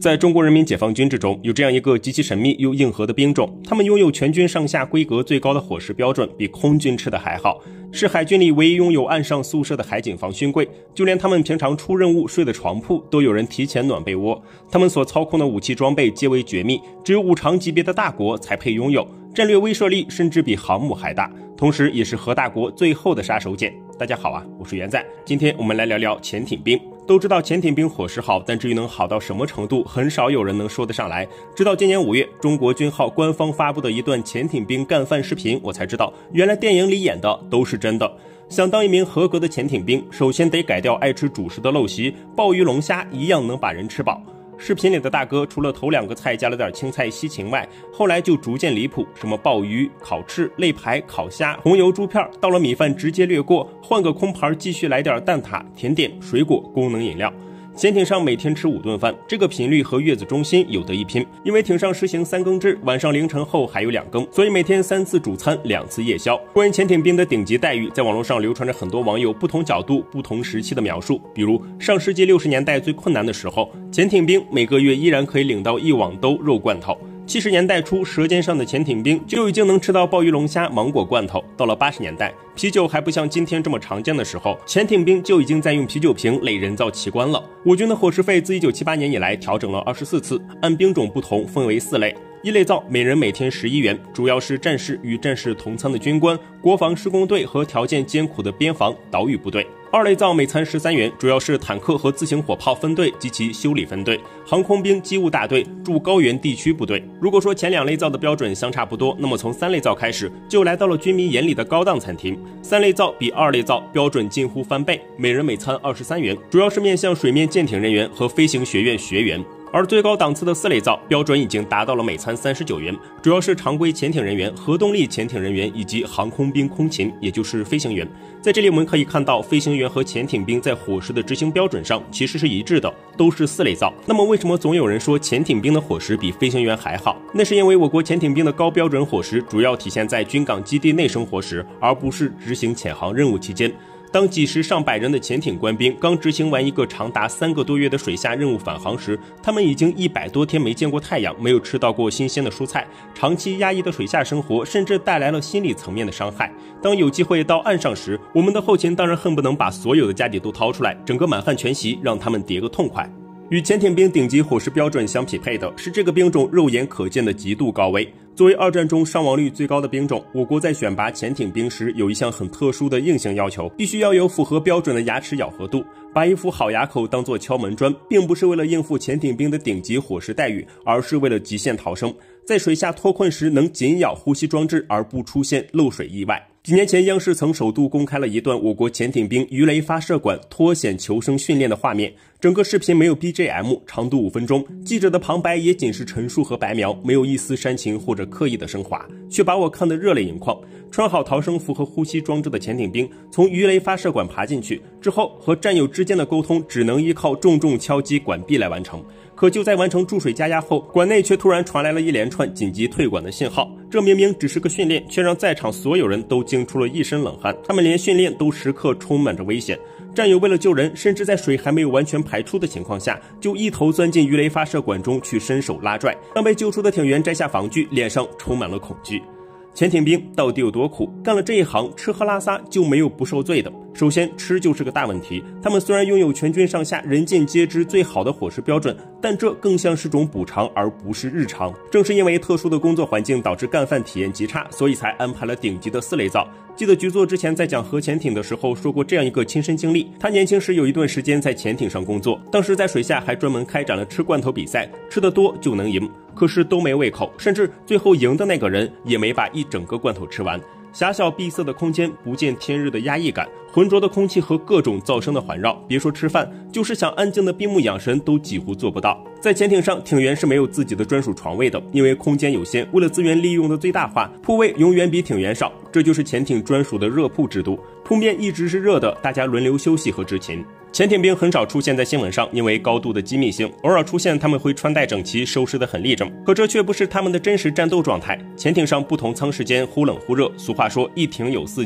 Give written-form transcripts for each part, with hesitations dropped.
在中国人民解放军之中，有这样一个极其神秘又硬核的兵种，他们拥有全军上下规格最高的伙食标准，比空军吃的还好，是海军里唯一拥有岸上宿舍的海警防勋贵，就连他们平常出任务睡的床铺都有人提前暖被窝。他们所操控的武器装备皆为绝密，只有5常级别的大国才配拥有，战略威慑力甚至比航母还大，同时也是核大国最后的杀手锏。大家好啊，我是元仔，今天我们来聊聊潜艇兵。都知道潜艇兵伙食好，但至于能好到什么程度，很少有人能说得上来。直到今年5月，中国军号官方发布的一段潜艇兵干饭视频，我才知道原来电影里演的都是真的。想当一名合格的潜艇兵，首先得改掉爱吃主食的陋习，鲍鱼龙虾一样能把人吃饱。视频里的大哥除了头2个菜加了点青菜西芹外，后来就逐渐离谱，什么鲍鱼、烤翅、肋排、烤虾、红油猪片，到了米饭直接略过，换个空盘继续来点蛋挞、甜点、水果、功能饮料。潜艇上每天吃5顿饭，这个频率和月子中心有得一拼，因为艇上实行3更制，晚上凌晨后还有2更，所以每天3次主餐2次夜宵。关于潜艇兵的顶级待遇，在网络上流传着很多网友不同角度不同时期的描述，比如上世纪60年代最困难的时候，潜艇兵每个月依然可以领到1网兜肉罐头，70年代初舌尖上的潜艇兵就已经能吃到鲍鱼龙虾芒果罐头，到了80年代啤酒还不像今天这么常见的时候，潜艇兵就已经在用啤酒瓶垒人造奇观了。我军的伙食费自1978年以来调整了24次，按兵种不同分为4类。1类灶每人每天11元，主要是战士与战士同舱的军官、国防施工队和条件艰苦的边防、岛屿部队。2类灶每餐13元，主要是坦克和自行火炮分队及其修理分队、航空兵机务大队、驻高原地区部队。如果说前2类灶的标准相差不多，那么从3类灶开始就来到了军迷眼里的高档餐厅。3类灶比2类灶标准近乎翻倍，每人每餐23元，主要是面向水面舰艇人员和飞行学院学员。而最高档次的4类灶标准已经达到了每餐39元，主要是常规潜艇人员、核动力潜艇人员以及航空兵空勤，也就是飞行员。在这里我们可以看到，飞行员和潜艇兵在伙食的执行标准上其实是一致的，都是4类灶。那么为什么总有人说潜艇兵的伙食比飞行员还好？那是因为我国潜艇兵的高标准伙食主要体现在军港基地内生伙食，而不是执行潜航任务期间。当几十上百人的潜艇官兵刚执行完一个长达3个多月的水下任务返航时，他们已经100多天没见过太阳，没有吃到过新鲜的蔬菜，长期压抑的水下生活甚至带来了心理层面的伤害。当有机会到岸上时，我们的后勤当然恨不能把所有的家底都掏出来，整个满汉全席让他们叠个痛快。与潜艇兵顶级伙食标准相匹配的是这个兵种肉眼可见的极度高危。作为2战中伤亡率最高的兵种，我国在选拔潜艇兵时有一项很特殊的硬性要求，必须要有符合标准的牙齿咬合度。把一副好牙口当作敲门砖，并不是为了应付潜艇兵的顶级伙食待遇，而是为了极限逃生，在水下脱困时能紧咬呼吸装置而不出现漏水意外。几年前，央视曾首度公开了一段我国潜艇兵鱼雷发射管脱险求生训练的画面，整个视频没有 BGM， 长度5分钟，记者的旁白也仅是陈述和白描，没有一丝煽情或者刻意的升华，却把我看得热泪盈眶。穿好逃生服和呼吸装置的潜艇兵从鱼雷发射管爬进去之后，和战友之间的沟通只能依靠重重敲击管壁来完成。可就在完成注水加压后，管内却突然传来了一连串紧急退管的信号。这明明只是个训练，却让在场所有人都惊出了一身冷汗。他们连训练都时刻充满着危险，战友为了救人，甚至在水还没有完全排出的情况下，就一头钻进鱼雷发射管中去伸手拉拽。当被救出的艇员摘下防具，脸上充满了恐惧。潜艇兵到底有多苦？干了这一行，吃喝拉撒就没有不受罪的。首先，吃就是个大问题。他们虽然拥有全军上下人尽皆知最好的伙食标准，但这更像是种补偿而不是日常。正是因为特殊的工作环境导致干饭体验极差，所以才安排了顶级的4类灶。记得局座之前在讲核潜艇的时候说过这样一个亲身经历，他年轻时有一段时间在潜艇上工作，当时在水下还专门开展了吃罐头比赛，吃得多就能赢，可是都没胃口，甚至最后赢的那个人也没把一整个罐头吃完。狭小闭塞的空间，不见天日的压抑感，浑浊的空气和各种噪声的环绕，别说吃饭，就是想安静的闭目养神都几乎做不到。在潜艇上，艇员是没有自己的专属床位的，因为空间有限，为了资源利用的最大化，铺位永远比艇员少，这就是潜艇专属的热铺制度。铺面一直是热的，大家轮流休息和执勤。潜艇兵很少出现在新闻上，因为高度的机密性，偶尔出现他们会穿戴整齐，收拾得很立正，可这却不是他们的真实战斗状态。潜艇上不同舱时间忽冷忽热，俗话说一艇有4季，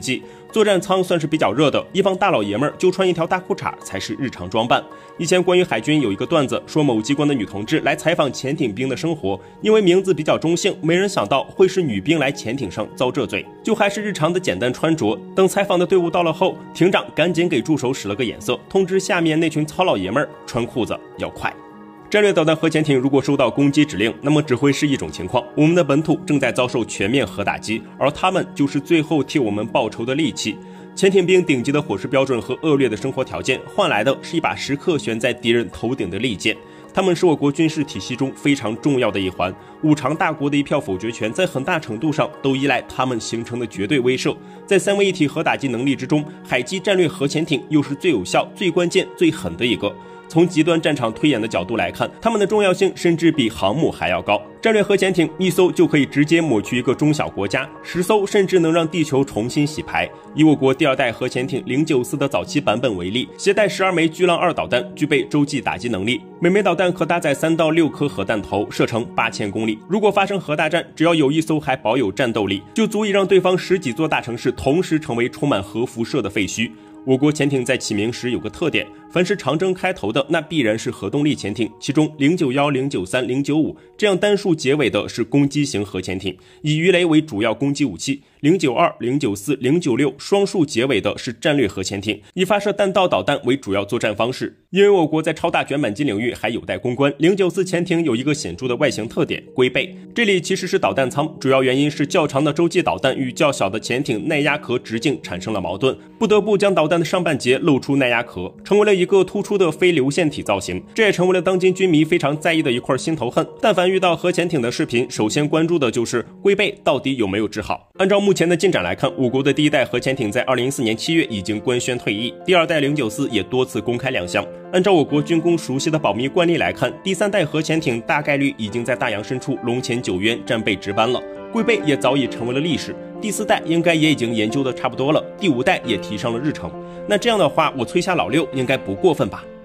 作战舱算是比较热的，一帮大老爷们儿就穿一条大裤衩才是日常装扮。以前关于海军有一个段子，说某机关的女同志来采访潜艇兵的生活，因为名字比较中性，没人想到会是女兵来潜艇上遭这罪，就还是日常的简单穿着。等采访的队伍到了后，艇长赶紧给助手使了个眼色，通知下面那群糙老爷们儿穿裤子要快。战略导弹核潜艇如果收到攻击指令，那么只会是一种情况：我们的本土正在遭受全面核打击，而他们就是最后替我们报仇的利器。潜艇兵顶级的伙食标准和恶劣的生活条件，换来的是一把时刻悬在敌人头顶的利剑。他们是我国军事体系中非常重要的一环，五常大国的一票否决权在很大程度上都依赖他们形成的绝对威慑。在三位一体核打击能力之中，海基战略核潜艇又是最有效、最关键、最狠的一个。从极端战场推演的角度来看，它们的重要性甚至比航母还要高。战略核潜艇一艘就可以直接抹去一个中小国家，10艘甚至能让地球重新洗牌。以我国第2代核潜艇094的早期版本为例，携带12枚巨浪2导弹，具备洲际打击能力，每枚导弹可搭载3到6颗核弹头，射程8000公里。如果发生核大战，只要有一艘还保有战斗力，就足以让对方10几座大城市同时成为充满核辐射的废墟。我国潜艇在起名时有个特点，凡是长征开头的，那必然是核动力潜艇，其中091、093、095这样单数结尾的是攻击型核潜艇，以鱼雷为主要攻击武器；092、094、096双数结尾的是战略核潜艇，以发射弹道导弹为主要作战方式。因为我国在超大卷板机领域还有待攻关，094潜艇有一个显著的外形特点——龟背，这里其实是导弹舱，主要原因是较长的洲际导弹与较小的潜艇耐压壳直径产生了矛盾，不得不将导弹的上半截露出耐压壳，成为了一个突出的非流线体造型。这也成为了当今军迷非常在意的一块心头恨。但凡遇到核潜艇的视频，首先关注的就是龟背到底有没有治好。按照目前的进展来看，我国的第1代核潜艇在2014年7月已经官宣退役，第2代094也多次公开亮相。按照我国军工熟悉的保密惯例来看，第3代核潜艇大概率已经在大洋深处龙潜9渊战备值班了，龟背也早已成为了历史。第4代应该也已经研究的差不多了，第5代也提上了日程。那这样的话，我催下老六应该不过分吧？